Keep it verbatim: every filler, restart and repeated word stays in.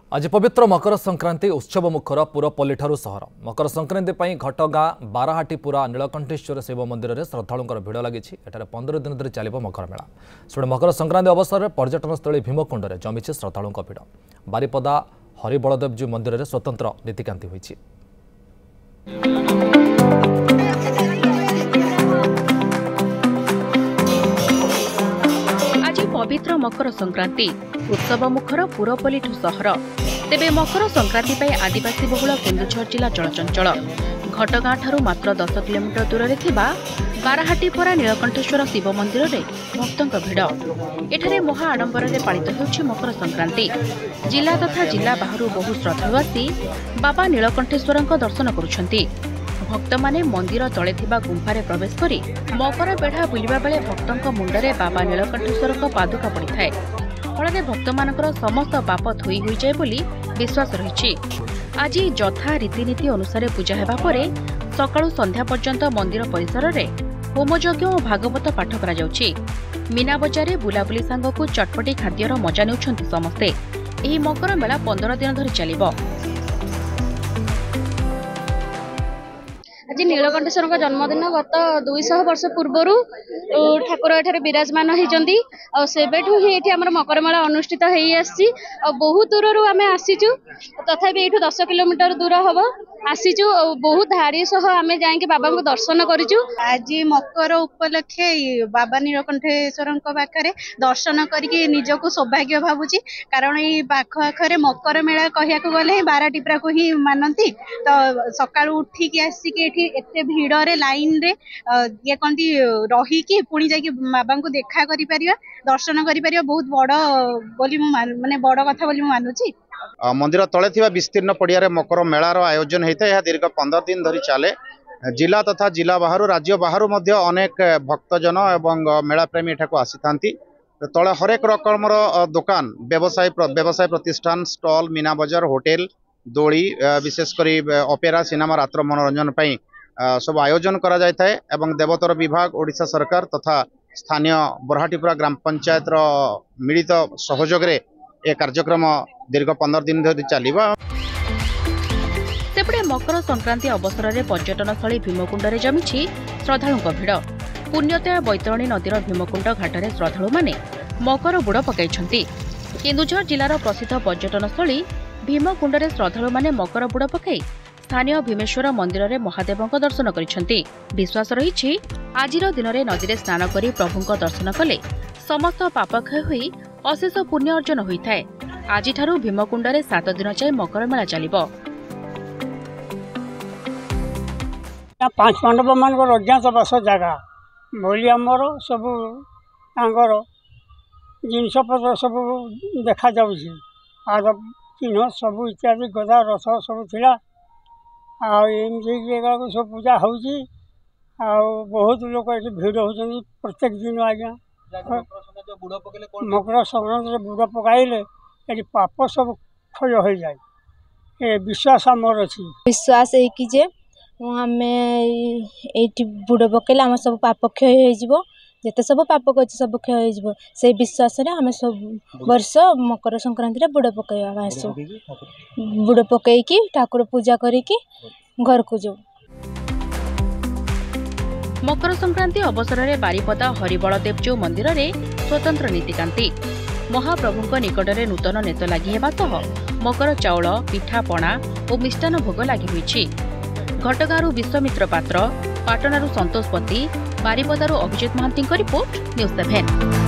आज पवित्र मकर संक्रांति उत्सव मुखर पुरपल्ली ठारू सहर मकर संक्रांति पर घटगाँ बाराहाटीपुरा नीलकंठेश्वर शिव मंदिर में श्रद्धालुंकर भिड़ लगी। पंद्रह दिन धरी चलिब मकर मेला। सेपटे मकर संक्रांति अवसर में पर्यटनस्थली भीमकुंड में जमी श्रद्धालुं भिड़। बारिपदा हरिबलदेवजी मंदिर में स्वतंत्र नीतिकांति होइछि। आज पवित्र मकर संक्रांति उत्सव मुखर पुरपल्ली सहर तेबे मकर संक्रांति पर आदिवासी बहुल केन्दुझर जिला चलचंचल। घटगाँ ठारू मात्र दस किलोमीटर दूर में बाराहाटीपुरा नीलकंठेश्वर शिव मंदिर में भक्तों भिड़। एठारे महा आडंबर में पालित होउछि मकर संक्रांति। जिला तथा जिला बाहर बहु श्रद्धालु आसी बाबा नीलकंठेश्वर दर्शन करुछंती। भक्त माने मंदिर तले थिबा गुंफारे प्रवेश करी मकर बेढ़ा बुलिबा बेले भक्तों मुंडरे बाबा नीलकंठेश्वर पादुका पड़िଥାଏ। फल भक्त मानकर समस्त पाप धोई हो जाए बोली विश्वास रही। आज यथा रीतिनीति अनुसार पूजा हेबा परे सकाळु संध्या पर्यंत मंदिर परिसर में होमयज्ञ और भागवत पाठ करा जाउछि। मीना बजारे बुलाबुली सांगकु चटपटी खाद्यर मजा नेउछन्ति समस्ते। एही मकर मेला पंद्रह दिन धरी चलिबो। आज नीलकंठेश्वर जन्मदिन गत दुईश वर्ष पूर्वर ठाकुर एठारे विराजमान होती सेबेठू ही ये मकर मेला अनुष्ठित हो बहुत दूर आम आसीचु तथापि ये दस किलोमीटर दूर हम आसीचु बहुत धाड़ी सह आम जाकि बाबा को दर्शन करूँ। आज मकर उपलक्षे बाबा नीलकंठेश्वर पाखे दर्शन करके निजक सौभाग्य भावुची कारण ये पाख आखरे मकर मेला कहया गले बाराटीपुरा को ही मानती तो सकाळु उठिकी आसिक एते भिड़े लाइन रे ये कहती रहीकि पुणी जाकि बाबा को देखा करि परिबा दर्शन करि परिबा बहुत बड़ बोली माने बड़ कथा बोली मु मानुची। मंदिर तले थिबा विस्तीर्ण पड़िया रे मकर मेलार आयोजन होता है। दीर्घ पंद्रह दिन धरी चले। जिला तथा जिला बाहर राज्य बाहर मध्य अनेक भक्तजन एवं मेला प्रेमी एठाको आसीथांती। तले हरेक रकमर दुकान व्यवसाय व्यवसाय प्रतिष्ठान स्टॉल मीना बजार होटेल दोली विशेषकर अपेरा सिनेमा रात्र मनोरंजन पर सब आयोजन करा जाय थाए एवं देवतर विभाग ओडिशा सरकार तथा स्थानीय बरहाटीपुरा ग्राम पंचायत मिलित सहयोग रे ए कार्यक्रम दीर्घ पंद्रह दिन धरि चलिबा। सेपटे मकर संक्रांति अवसर में पर्यटनस्थली भीमकुंड में जमी श्रद्धालुं भिड़। पुण्यतया बैतरणी नदीर भीमकुंड घाटरे श्रद्धालु माने मकर बुड़ पकाइछंती। केन्दुझर जिलार प्रसिद्ध पर्यटनस्थली भीमकुंड में श्रद्धालु माने मकर बुड़ पकाई स्थानीय भीमेश्वर मंदिर में महादेव दर्शन करिसेंती। विश्वास रही आजिर दिन में नदी में स्नान करी प्रभुंक दर्शन कले समस्त पाप क्षय हुई अशेष पुण्य अर्जन होता है। आज भीमकुंड में सात दिन जाए मकर मेला चलिबो। पांच पांडव मान अज्ञात बस जगह बोली आमर सब जिनपतर सब देखा जाऊँगी आर चिन्ह सब इत्यादि गदा रथ सब थिला आमती सब पूजा हो बहुत लोग ये भिड़ होती प्रत्येक दिन। आज्ञा मकर संक्रांति बुड़ पकाइले ये पाप सब क्षय हो जाए ये विश्वास आमर अच्छी। विश्वास है कि जे आम ये बुड़ पकड़े आम सब पाप क्षय हो जिते सब पाप कर सब क्षय हो से विश्वास आम सब वर्ष मकर संक्रांति बुड़ पकड़ा आसु बुड़ पकईकी ठाकुर पूजा करिकी घर को जाऊ। मकर संक्रांति अवसर में बारिपदा हरिबलदेवजी मंदिर में स्वतंत्र नीतिकांति। महाप्रभु निकट में नूतन नेत लगी हेबा सह मकर चाउल पिठा पणा और मिष्टान भोग लगी होइछि। घटगाँरु विश्वामित्र पात्र, पाटणारू संतोष पति, बारिपदारू Abhijit Mohanty report news seven.